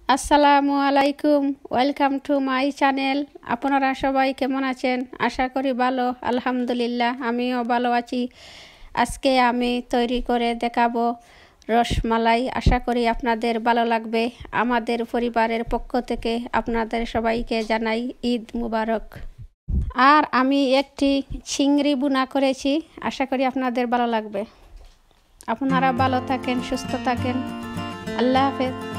আসসালামু আলাইকুম, welcome to my channel. আপনারা সবাই কেমন আছেন? আশা করি ভালো। আলহামদুলিল্লাহ, আমিও ভালো আছি। আজকে আমি তৈরি করে দেখাবো রসমালাই। আশা করি আপনাদের ভালো লাগবে। আমাদের পরিবারের পক্ষ থেকে আপনাদের সবাইকে জানাই ঈদ মুবারক। আর আমি একটি চিংড়ি বুনা করেছি, আশা করি আপনাদের ভালো লাগবে। আপনারা ভালো থাকেন, সুস্থ থাকেন। আল্লাহ হাফেজ।